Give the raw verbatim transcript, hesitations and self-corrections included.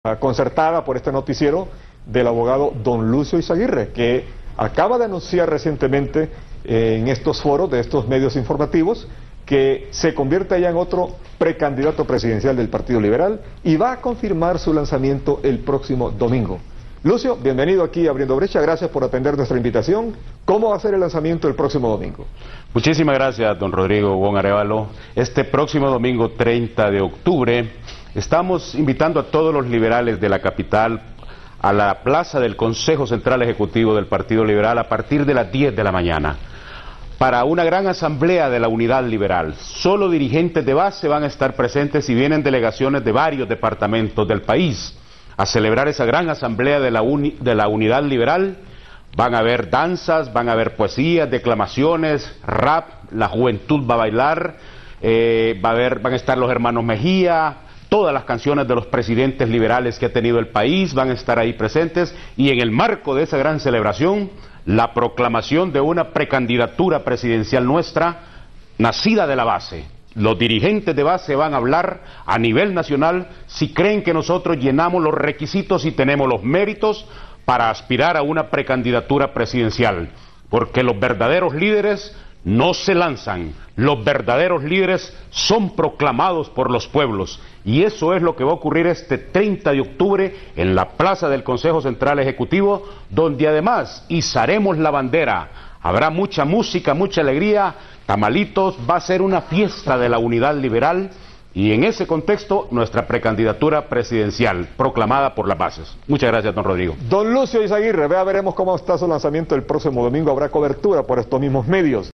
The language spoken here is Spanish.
concertada por este noticiero del abogado don Lucio Izaguirre, que acaba de anunciar recientemente eh, en estos foros de estos medios informativos que se convierte ya en otro precandidato presidencial del Partido Liberal y va a confirmar su lanzamiento el próximo domingo. Lucio, bienvenido aquí a Abriendo Brecha, gracias por atender nuestra invitación. ¿Cómo va a ser el lanzamiento el próximo domingo? Muchísimas gracias, don Rodrigo Bon Arevalo. Este próximo domingo treinta de octubre estamos invitando a todos los liberales de la capital a la plaza del Consejo Central Ejecutivo del Partido Liberal a partir de las diez de la mañana para una gran asamblea de la Unidad Liberal. Solo dirigentes de base van a estar presentes y vienen delegaciones de varios departamentos del país a celebrar esa gran asamblea de la, uni, de la Unidad Liberal. Van a haber danzas, van a haber poesías, declamaciones, rap, la juventud va a bailar, eh, va a haber, van a estar los hermanos Mejía, todas las canciones de los presidentes liberales que ha tenido el país van a estar ahí presentes, y en el marco de esa gran celebración, la proclamación de una precandidatura presidencial nuestra, nacida de la base. Los dirigentes de base van a hablar a nivel nacional si creen que nosotros llenamos los requisitos y tenemos los méritos para aspirar a una precandidatura presidencial, porque los verdaderos líderes no se lanzan, los verdaderos líderes son proclamados por los pueblos, y eso es lo que va a ocurrir este treinta de octubre en la plaza del Consejo Central Ejecutivo, donde además izaremos la bandera. Habrá mucha música, mucha alegría, tamalitos, va a ser una fiesta de la Unidad Liberal, y en ese contexto nuestra precandidatura presidencial proclamada por las bases. Muchas gracias, don Rodrigo. Don Lucio Izaguirre, vea, veremos cómo está su lanzamiento el próximo domingo, habrá cobertura por estos mismos medios.